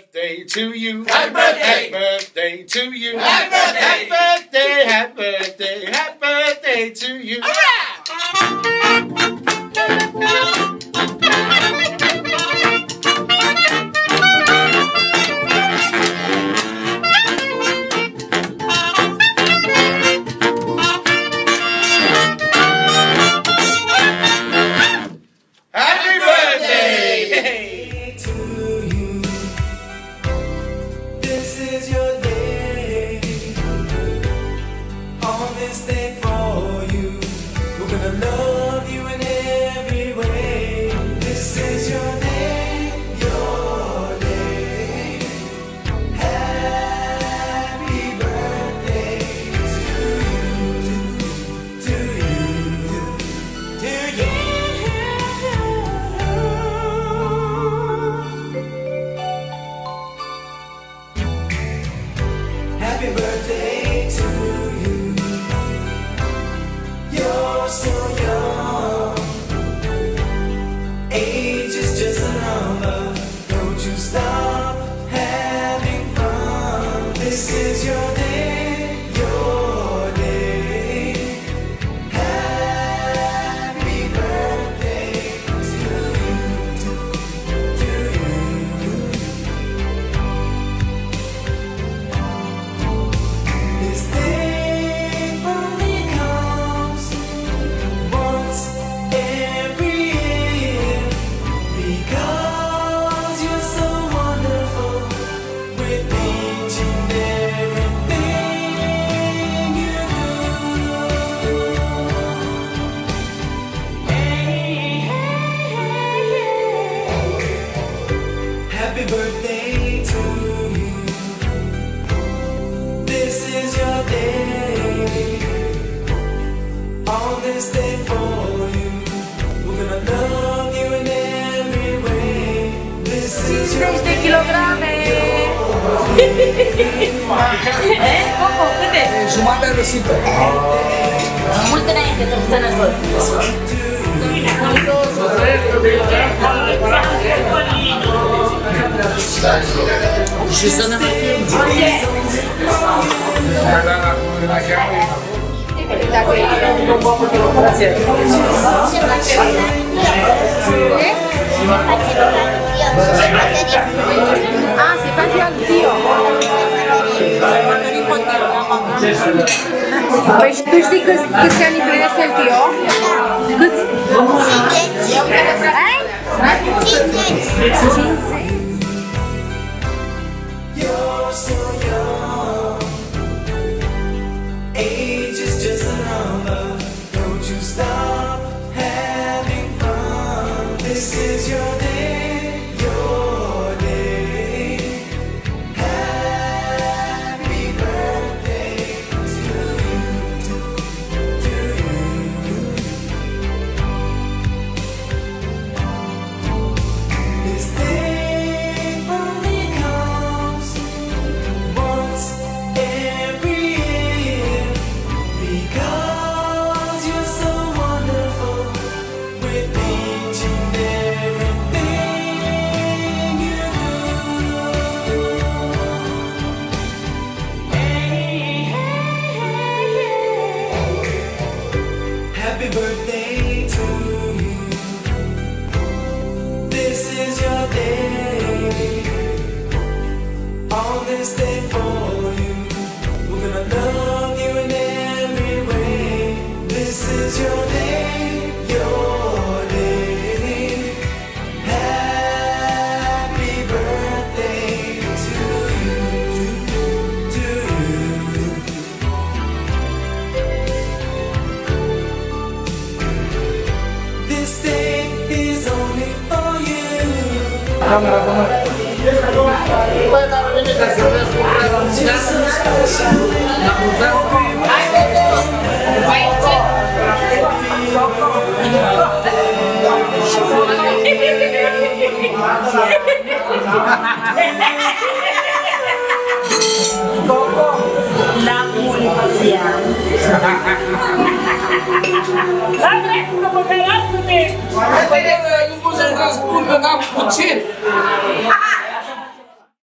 birthday to you. Happy birthday. Happy birthday to you. Happy birthday. Happy birthday. Happy birthday. Happy birthday to you. Happy birthday to you. This is your day. On this day for you, we're gonna love you in every way. This is your day, your day. Happy birthday to you, to you, to you. Happy birthday to you. You're so young. Age is just a number. Don't you stop having fun. This is your day, your day. Happy birthday to you, to you. This day only comes once every year, because you're so wonderful with each and everything you do. Hey, happy birthday to you. This is your day. On this day for you, we're gonna love you in every way. This is your 50 kilograme! Coco, câte? Jumătate răsită. Mult înainte, trebuie să născot. Și să ne mai Dacă e un bun de operație. Ah, si fa io anch'io. Păi și tu știi câți ani împlinește el tio? Câți? 50. You're so young. Age is just a number. Don't you stop having fun. This is your day, your day. Happy birthday to you, to you. This day only comes once every year, because you're so wonderful with each and everything you do. Hey, happy birthday to you. This is your day. On this day for you, we're gonna love you in every way. This is your day, your day. Happy birthday to you, to you. This day is only for you. Băi, dar nu nimic, să vezi cum vreau în ține. La muzeu. Hai, Coco! Hai, ce? Coco, la mulția. La dracu, că mă cărați-te! Hai, băi, nu pot să-ți răspund, că n-am cu ce.